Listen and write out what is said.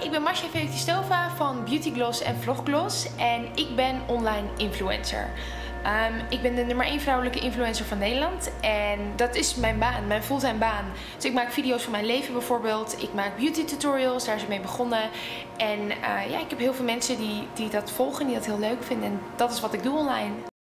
ik ben Masha Felicitova van Beauty Gloss en Vloggloss en ik ben online influencer. Ik ben de nummer 1 vrouwelijke influencer van Nederland en dat is mijn baan, mijn fulltime baan. Dus ik maak video's van mijn leven bijvoorbeeld, ik maak beauty tutorials, daar is het mee begonnen. En ja, ik heb heel veel mensen die dat volgen, die dat heel leuk vinden en dat is wat ik doe online.